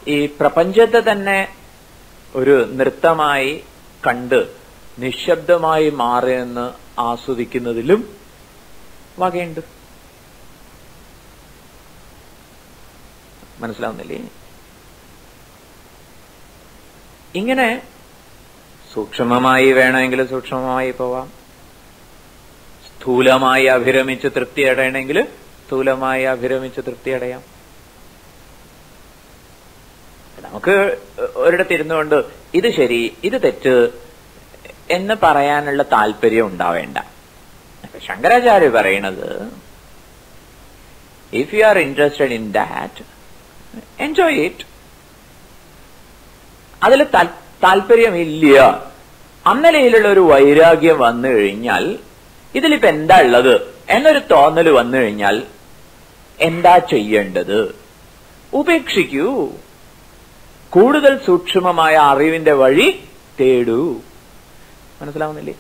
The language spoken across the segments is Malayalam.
ഈ പ്രപഞ്ചത്തെ തന്നെ ഒരു നൃത്തമായി കണ്ട് നിശബ്ദമായി മാറിയെന്ന് ആസ്വദിക്കുന്നതിലും വകയുണ്ട്. മനസ്സിലാവുന്നില്ലേ? ഇങ്ങനെ സൂക്ഷ്മമായി വേണമെങ്കിൽ സൂക്ഷ്മമായി പോവാം, സ്ഥൂലമായി അഭിരമിച്ച് തൃപ്തി അടയണമെങ്കിൽ സ്ഥൂലമായി അഭിരമിച്ച് തൃപ്തി അടയാം. നമുക്ക് ഒരിടത്തിരുന്നുകൊണ്ട് ഇത് ശരി ഇത് തെറ്റ് എന്ന് പറയാനുള്ള താല്പര്യം ഉണ്ടാവേണ്ട. ശങ്കരാചാര്യ പറയണത്, if you are interested in that, enjoy it. അതിൽ താല്പര്യമില്ല, അന്നലയിലുള്ള ഒരു വൈരാഗ്യം വന്നു കഴിഞ്ഞാൽ, ഇതിലിപ്പോ എന്താ ഉള്ളത് എന്നൊരു തോന്നൽ വന്നു കഴിഞ്ഞാൽ എന്താ ചെയ്യേണ്ടത്? ഉപേക്ഷിക്കൂ. കൂടുതൽ സൂക്ഷ്മമായ അറിവിന്റെ വഴി തേടൂ. മനസ്സിലാവുന്നില്ലേ?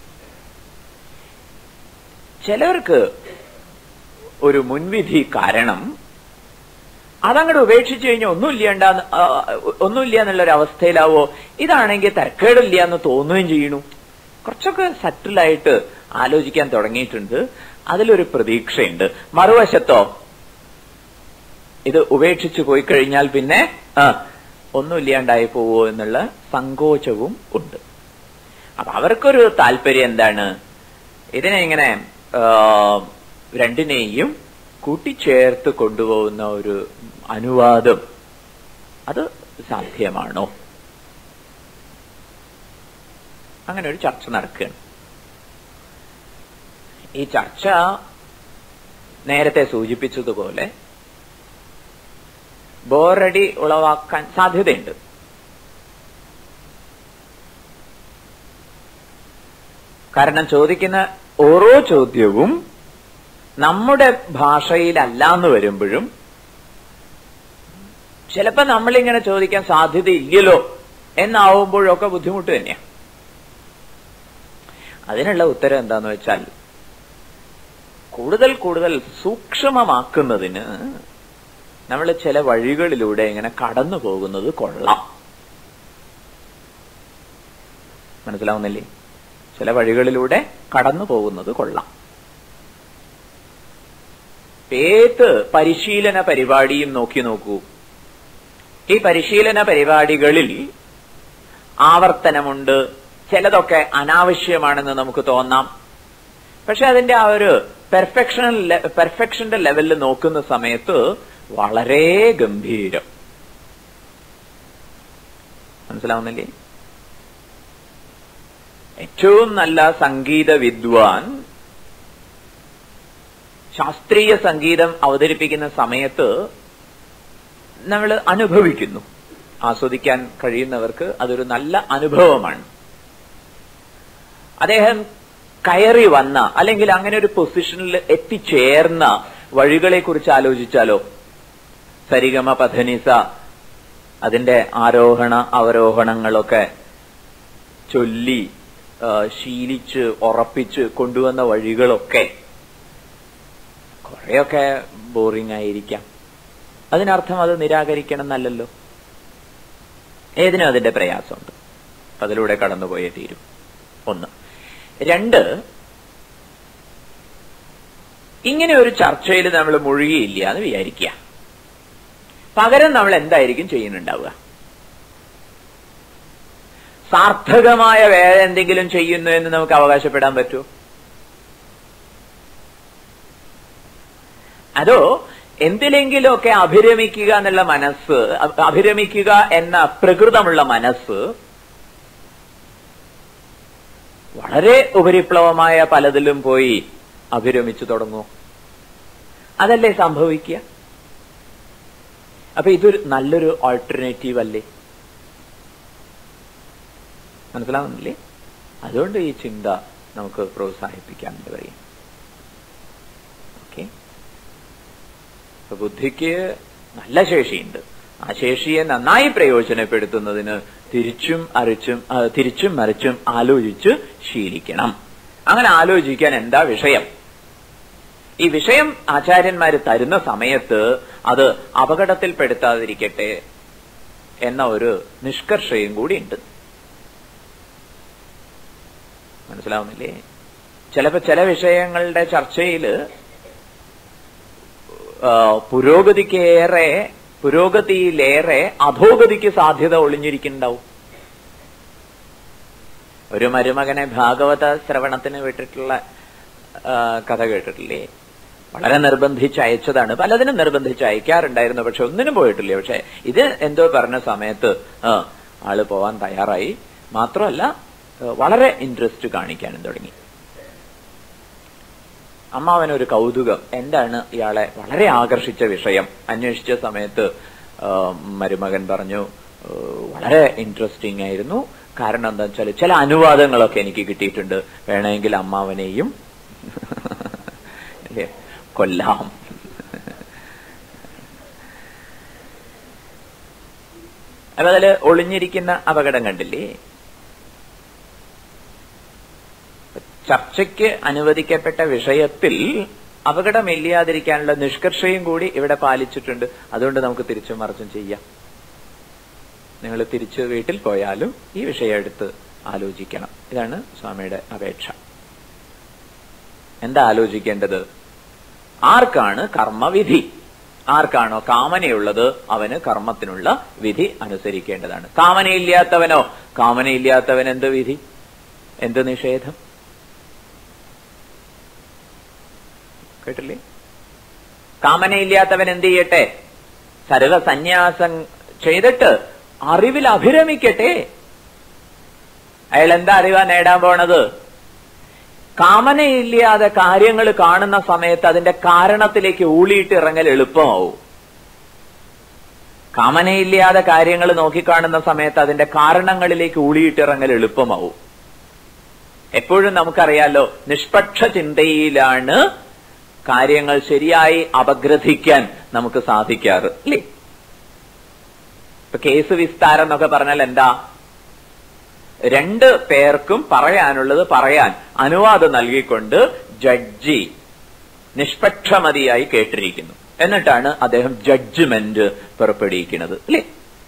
ചിലർക്ക് ഒരു മുൻവിധി കാരണം അതങ്ങോട്ട് ഉപേക്ഷിച്ചു കഴിഞ്ഞാൽ ഒന്നുമില്ല എന്നുള്ളൊരവസ്ഥയിലാവോ. ഇതാണെങ്കിൽ തരക്കേടില്ല എന്ന് തോന്നുകയും ചെയ്യണു. കുറച്ചൊക്കെ സറ്റിലായിട്ട് ആലോചിക്കാൻ തുടങ്ങിയിട്ടുണ്ട്. അതിലൊരു പ്രതീക്ഷയുണ്ട്. മറുവശത്തോ ഇത് ഉപേക്ഷിച്ചു പോയി കഴിഞ്ഞാൽ പിന്നെ ഒന്നുമില്ലാണ്ടായി പോവോ എന്നുള്ള സങ്കോചവും ഉണ്ട്. അപ്പൊ അവർക്കൊരു താല്പര്യം എന്താണ്? ഇതിനെ ഇങ്ങനെ രണ്ടിനെയും കൂട്ടിച്ചേർത്ത് കൊണ്ടുപോകുന്ന ഒരു അനുവാദം, അത് സാധ്യമാണോ? അങ്ങനെ ഒരു ചർച്ച നടക്കുകയാണ്. ഈ ചർച്ച നേരത്തെ സൂചിപ്പിച്ചതുപോലെ ബോറടി ഉളവാക്കാൻ സാധ്യതയുണ്ട്. കാരണം ചോദിക്കുന്ന ഓരോ ചോദ്യവും നമ്മുടെ ഭാഷയിലല്ലാന്ന് വരുമ്പോഴും ചിലപ്പോ നമ്മളിങ്ങനെ ചോദിക്കാൻ സാധ്യതയില്ലല്ലോ എന്നാവുമ്പോഴൊക്കെ ബുദ്ധിമുട്ട് തന്നെയാണ്. അതിനുള്ള ഉത്തരം എന്താന്ന് വെച്ചാൽ, കൂടുതൽ കൂടുതൽ സൂക്ഷ്മമാക്കുന്നതിന് നമ്മൾ ചില വഴികളിലൂടെ ഇങ്ങനെ കടന്നു പോകുന്നത് കൊള്ളാം. മനസ്സിലാവുന്നില്ലേ? ചില വഴികളിലൂടെ കടന്നു പോകുന്നത് കൊള്ളാം. ഏത് പരിശീലന പരിപാടിയും നോക്കൂ. ഈ പരിശീലന പരിപാടികളിൽ ആവർത്തനമുണ്ട്. ചിലതൊക്കെ അനാവശ്യമാണെന്ന് നമുക്ക് തോന്നാം. പക്ഷെ അതിന്റെ ആ ഒരു പെർഫെക്ഷന്റെ ലെവലിൽ നോക്കുന്ന സമയത്ത് വളരെ ഗംഭീരം. മനസ്സിലാവുന്നില്ലേ? ഏറ്റവും നല്ല സംഗീത വിദ്വാൻ ശാസ്ത്രീയ സംഗീതം അവതരിപ്പിക്കുന്ന സമയത്ത് നമ്മൾ അനുഭവിക്കുന്നു. ആസ്വദിക്കാൻ കഴിയുന്നവർക്ക് അതൊരു നല്ല അനുഭവമാണ്. അദ്ദേഹം കയറി വന്ന അല്ലെങ്കിൽ അങ്ങനെ ഒരു പൊസിഷനിൽ എത്തിച്ചേർന്ന വഴികളെ കുറിച്ച് ആലോചിച്ചാലോ, സരിഗമ പധനിസ അതിന്റെ ആരോഹണ അവരോഹണങ്ങളൊക്കെ ചൊല്ലി ശീലിച്ച് ഉറപ്പിച്ച് കൊണ്ടുവന്ന വഴികളൊക്കെ കുറെയൊക്കെ ബോറിംഗ് ആയിരിക്കാം. അതിനർത്ഥം അത് നിരാകരിക്കണം എന്നല്ലല്ലോ. ഏതിനും അതിന്റെ പ്രയാസമുണ്ട്. അതിലൂടെ കടന്നുപോയേ തീരും. ഒന്ന്. രണ്ട്, ഇങ്ങനെ ഒരു ചർച്ചയിൽ നമ്മൾ മുഴുകിയില്ല എന്ന് വിചാരിക്കുക. പകരം നമ്മൾ എന്തായിരിക്കും ചെയ്യുന്നുണ്ടാവുക? സാർത്ഥകമായ വേറെ എന്തെങ്കിലും ചെയ്യുന്നു എന്ന് നമുക്ക് അവകാശപ്പെടാൻ പറ്റുമോ? അതോ എന്തിലെങ്കിലുമൊക്കെ അഭിരമിക്കുക എന്നുള്ള മനസ്സ്, അഭിരമിക്കുക എന്ന പ്രകൃതമുള്ള മനസ്സ് വളരെ ഉപരിപ്ലവമായ പലതിലും പോയി അഭിരമിച്ചു തുടങ്ങും? അതല്ലേ സംഭവിക്കുക? അപ്പൊ ഇതൊരു നല്ലൊരു ഓൾട്ടർനേറ്റീവ് അല്ലേ? മനസ്സിലാവുന്നില്ലേ? അതുകൊണ്ട് ഈ ചിന്ത നമുക്ക് പ്രോത്സാഹിപ്പിക്കാൻ പറയും. ഓക്കെ. അപ്പൊ ബുദ്ധിക്ക് നല്ല ശേഷിയുണ്ട്. ആ ശേഷിയെ നന്നായി പ്രയോജനപ്പെടുത്തുന്നതിന് തിരിച്ചും മറിച്ചും ആലോചിച്ച് ശീലിക്കണം. അങ്ങനെ ആലോചിക്കാൻ എന്താ വിഷയം? ഈ വിഷയം ആചാര്യന്മാര് തരുന്ന സമയത്ത് അത് അപകടത്തിൽപ്പെടുത്താതിരിക്കട്ടെ, എന്ന ഒരു നിഷ്കർഷയും കൂടി ഉണ്ട്. മനസ്സിലാവുന്നില്ലേ? ചിലപ്പോ ചില വിഷയങ്ങളുടെ ചർച്ചയില് പുരോഗതിയിലേറെ അധോഗതിക്ക് സാധ്യത ഒളിഞ്ഞിരിക്കുന്നുണ്ടാവും. ഒരു മരുമകനെ ഭാഗവത ശ്രവണത്തിന് വിട്ടിട്ടുള്ള കഥ കേട്ടിട്ടില്ലേ? വളരെ നിർബന്ധിച്ച് അയച്ചതാണ്. പലതിനും നിർബന്ധിച്ച് അയക്കാറുണ്ടായിരുന്നു, പക്ഷെ ഒന്നിനും പോയിട്ടില്ല. പക്ഷെ ഇത് എന്തോ പറഞ്ഞ സമയത്ത് ആള് പോവാൻ തയ്യാറായി. മാത്രമല്ല വളരെ ഇൻട്രസ്റ്റ് കാണിക്കാനും തുടങ്ങി. അമ്മാവനൊരു കൗതുകം, എന്താണ് ഇയാളെ വളരെ ആകർഷിച്ച വിഷയം അന്വേഷിച്ച സമയത്ത് മരുമകൻ പറഞ്ഞു, വളരെ ഇൻട്രസ്റ്റിംഗ് ആയിരുന്നു. കാരണം എന്താ വെച്ചാൽ ചില അനുവാദങ്ങളൊക്കെ എനിക്ക് കിട്ടിയിട്ടുണ്ട്, വേണമെങ്കിൽ അമ്മാവനെയും അല്ലേ കൊല്ലാം. അപ്പൊ അതില് ഒളിഞ്ഞിരിക്കുന്ന അപകടം കണ്ടില്ലേ? ചർച്ചയ്ക്ക് അനുവദിക്കപ്പെട്ട വിഷയത്തിൽ അപകടമില്ലാതിരിക്കാനുള്ള നിഷ്കർഷയും കൂടി ഇവിടെ പാലിച്ചിട്ടുണ്ട്. അതുകൊണ്ട് നമുക്ക് തിരിച്ചും മറിച്ചും ചെയ്യാം. നിങ്ങൾ തിരിച്ച് വീട്ടിൽ പോയാലും ഈ വിഷയം എടുത്ത് ആലോചിക്കണം. ഇതാണ് സ്വാമിയുടെ അപേക്ഷ. എന്താ ആലോചിക്കേണ്ടത്? ആർക്കാണ് കർമ്മവിധി? ആർക്കാണോ കാമനയുള്ളത് അവന് കർമ്മത്തിനുള്ള വിധി അനുസരിക്കേണ്ടതാണ്. കാമനയില്ലാത്തവനോ? കാമനയില്ലാത്തവൻ എന്ത് വിധി, എന്ത് നിഷേധം? കേട്ടില്ലേ? കാമനയില്ലാത്തവൻ എന്ത് ചെയ്യട്ടെ? സർവസന്യാസം ചെയ്തിട്ട് അറിവിൽ അഭിരമിക്കട്ടെ. അയാൾ എന്താ അറിവാ നേടാൻ പോണത്? കാമനയില്ലാതെ കാര്യങ്ങൾ കാണുന്ന സമയത്ത് അതിന്റെ കാരണത്തിലേക്ക് ഊളിയിട്ട് ഇറങ്ങൽ എളുപ്പമാവും. കാമനയില്ലാതെ കാര്യങ്ങൾ നോക്കിക്കാണുന്ന സമയത്ത് അതിന്റെ കാരണങ്ങളിലേക്ക് ഊളിയിട്ട് ഇറങ്ങൽ എളുപ്പമാവും. എപ്പോഴും നമുക്കറിയാലോ, നിഷ്പക്ഷ ചിന്തയിലാണ് കാര്യങ്ങൾ ശരിയായി അപഗ്രഥിക്കാൻ നമുക്ക് സാധിക്കാറ്, അല്ലേ? ഇപ്പൊ കേസ് വിസ്താരം എന്നൊക്കെ പറഞ്ഞാൽ എന്താ? രണ്ട് പേർക്കും പറയാനുള്ളത് പറയാൻ അനുവാദം നൽകിക്കൊണ്ട് ജഡ്ജി നിഷ്പക്ഷമതിയായി കേട്ടിരിക്കുന്നു. എന്നിട്ടാണ് അദ്ദേഹം ജഡ്ജ്മെന്റ് പുറപ്പെടുവിക്കുന്നത്, അല്ലേ?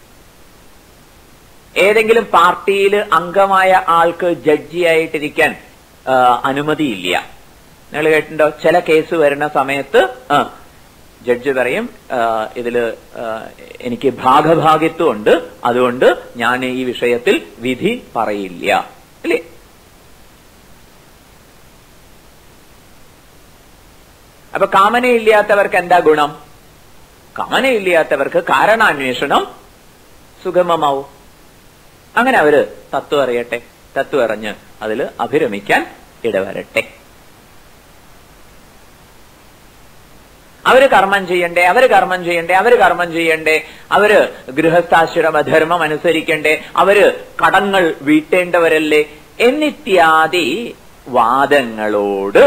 ഏതെങ്കിലും പാർട്ടിയിൽ അംഗമായ ആൾക്ക് ജഡ്ജിയായിട്ടിരിക്കാൻ അനുമതിയില്ല. നിങ്ങൾ കേട്ടിട്ടുണ്ടോ? ചില കേസ് വരുന്ന സമയത്ത് ജഡ്ജി പറയും, ഇതില് എനിക്ക് ഭാഗഭാഗിത്വം ഉണ്ട്, അതുകൊണ്ട് ഞാൻ ഈ വിഷയത്തിൽ വിധി പറയില്ല, അല്ലേ? അപ്പൊ കാമനയില്ലാത്തവർക്ക് എന്താ ഗുണം? കാമനയില്ലാത്തവർക്ക് കാരണാന്വേഷണം സുഗമമാവും. അങ്ങനെ അവര് തത്വം അറിയട്ടെ, തത്വം അറിഞ്ഞ് അതിൽ അഭിരമിക്കാൻ ഇടവരട്ടെ. അവര് കർമ്മം ചെയ്യണ്ടേ, അവര് കർമ്മം ചെയ്യണ്ടേ, അവര് കർമ്മം ചെയ്യണ്ടേ, അവര് ഗൃഹസ്ഥാശ്രമ ധർമ്മം അനുസരിക്കണ്ടേ, അവര് കടങ്ങൾ വീട്ടേണ്ടവരല്ലേ എന്നിത്യാദി വാദങ്ങളോട്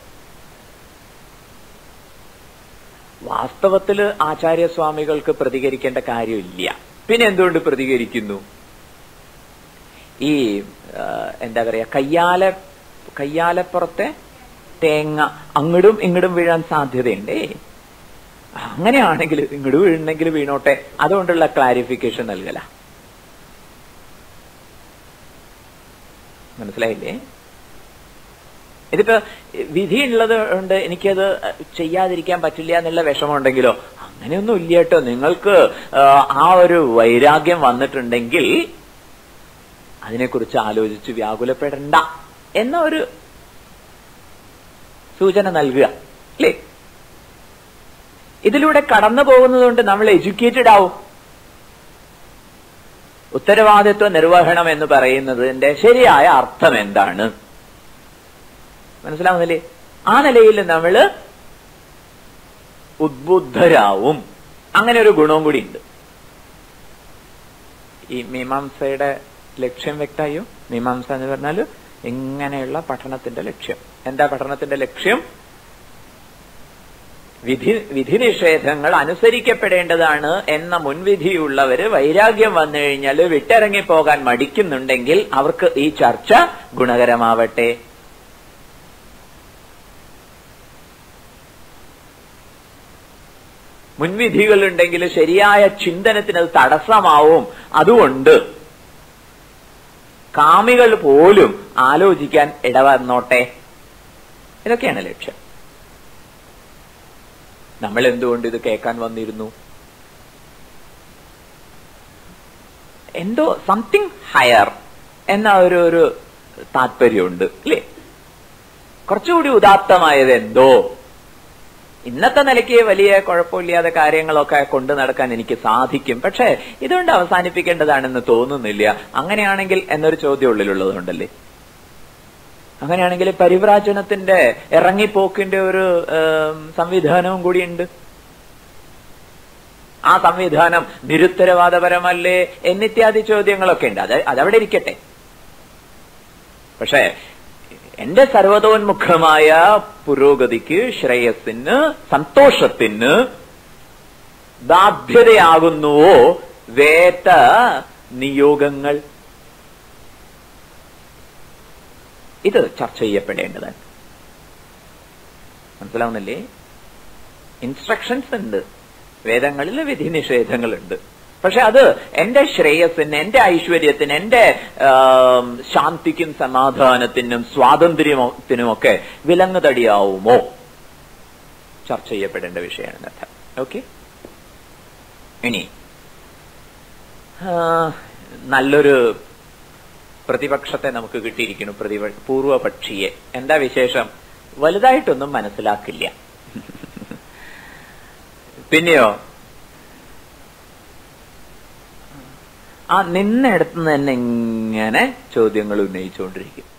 വാസ്തവത്തില് ആചാര്യസ്വാമികൾക്ക് പ്രതികരിക്കേണ്ട കാര്യമില്ല. പിന്നെ എന്തുകൊണ്ട് പ്രതികരിക്കുന്നു? ഈ എന്താ പറയാ, കയ്യാലപ്പുറത്തെ തേങ്ങ അങ്ങടും ഇങ്ങടും വീഴാൻ സാധ്യതയുണ്ടേ. അങ്ങനെയാണെങ്കിൽ ഇങ്ങോട്ട് വീഴണമെങ്കിൽ വീണോട്ടെ, അതുകൊണ്ടുള്ള ക്ലാരിഫിക്കേഷൻ നൽകല. മനസ്സിലായില്ലേ? ഇതിപ്പോ വിധിയുള്ളത് കൊണ്ട് എനിക്കത് ചെയ്യാതിരിക്കാൻ പറ്റില്ല എന്നുള്ള വിഷമമുണ്ടെങ്കിലോ, അങ്ങനെയൊന്നും ഇല്ല കേട്ടോ. നിങ്ങൾക്ക് ആ ഒരു വൈരാഗ്യം വന്നിട്ടുണ്ടെങ്കിൽ അതിനെക്കുറിച്ച് ആലോചിച്ച് വ്യാകുലപ്പെടണ്ട എന്ന ഒരു സൂചന നൽകുക, അല്ലേ? ഇതിലൂടെ കടന്നു പോകുന്നതുകൊണ്ട് നമ്മൾ എഡ്യൂക്കേറ്റഡ് ആവും. ഉത്തരവാദിത്വ നിർവഹണം എന്ന് പറയുന്നതിന്റെ ശരിയായ അർത്ഥം എന്താണ് മനസ്സിലാവുന്നില്ലേ? ആ നിലയിൽ നമ്മൾ ഉദ്ബുദ്ധരാവും. അങ്ങനെ ഒരു ഗുണവും കൂടി ഉണ്ട്. ഈ മീമാംസയുടെ ലക്ഷ്യം വ്യക്തമായോ? മീമാംസ എന്ന് പറഞ്ഞാൽ ഇങ്ങനെയുള്ള പഠനത്തിന്റെ ലക്ഷ്യം എന്താ? പഠനത്തിന്റെ ലക്ഷ്യം വിധി നിഷേധങ്ങൾ അനുസരിക്കപ്പെടേണ്ടതാണ് എന്ന മുൻവിധിയുള്ളവര് വൈരാഗ്യം വന്നു കഴിഞ്ഞാൽ വിട്ടിറങ്ങിപ്പോകാൻ മടിക്കുന്നുണ്ടെങ്കിൽ അവർക്ക് ഈ ചർച്ച ഗുണകരമാവട്ടെ. മുൻവിധികളുണ്ടെങ്കിൽ ശരിയായ ചിന്തനത്തിന് അത് തടസ്സമാവും. അതുകൊണ്ട് കാമികൾ പോലും ആലോചിക്കാൻ ഇടവന്നോട്ടെ. ഇതൊക്കെയാണ് ലക്ഷ്യം. നമ്മൾ എന്തുകൊണ്ട് ഇത് കേൾക്കാൻ വന്നിരുന്നു? എന്തോ സംതിങ് ഹയർ എന്ന ഒരു താല്പര്യമുണ്ട് അല്ലേ? കുറച്ചുകൂടി ഉദാത്തമായത് എന്തോ. ഇന്നത്തെ നിലയ്ക്ക് വലിയ കുഴപ്പമില്ലാതെ കാര്യങ്ങളൊക്കെ കൊണ്ടു നടക്കാൻ എനിക്ക് സാധിക്കും. പക്ഷെ ഇതുകൊണ്ട് അവസാനിപ്പിക്കേണ്ടതാണെന്ന് തോന്നുന്നില്ല. അങ്ങനെയാണെങ്കിൽ എന്നൊരു ചോദ്യം ഉള്ളിലുള്ളതുകൊണ്ടല്ലേ. അങ്ങനെയാണെങ്കിൽ പരിവ്രാജനത്തിന്റെ ഇറങ്ങിപ്പോക്കിന്റെ ഒരു സംവിധാനവും കൂടിയുണ്ട്. ആ സംവിധാനം നിരുത്തരവാദപരമല്ലേ എന്നിത്യാദി ചോദ്യങ്ങളൊക്കെ ഉണ്ട്. അതവിടെ ഇരിക്കട്ടെ. പക്ഷേ എന്റെ സർവതോന്മുഖമായ പുരോഗതിക്ക്, ശ്രേയസ്സിന്, സന്തോഷത്തിന് ബാധ്യതയാകുന്നുവോ വേദ നിയോഗങ്ങൾ? ഇത് ചർച്ച ചെയ്യപ്പെടേണ്ടതാണ്. മനസ്സിലാവുന്നില്ലേ? ഇൻസ്ട്രക്ഷൻസ് ഉണ്ട്, വേദങ്ങളിൽ വിധി നിഷേധങ്ങളുണ്ട്. പക്ഷെ അത് എന്റെ ശ്രേയസ്സിന്, എന്റെ ഐശ്വര്യത്തിന്, എന്റെ ശാന്തിക്കും സമാധാനത്തിനും സ്വാതന്ത്ര്യത്തിനുമൊക്കെ വിലങ്ങുതടിയാവുമോ? ചർച്ച ചെയ്യപ്പെടേണ്ട വിഷയമാണ് അർത്ഥം. ഓക്കെ. ഇനി നല്ലൊരു പ്രതിപക്ഷത്തെ നമുക്ക് കിട്ടിയിരിക്കുന്നു. പൂർവപക്ഷിയെ. എന്താ വിശേഷം? വലുതായിട്ടൊന്നും മനസ്സിലാക്കില്ല. പിന്നെയോ ആ നിന്നിടത്ത് തന്നെ ഇങ്ങനെ ചോദ്യങ്ങൾ ഉന്നയിച്ചുകൊണ്ടിരിക്കും.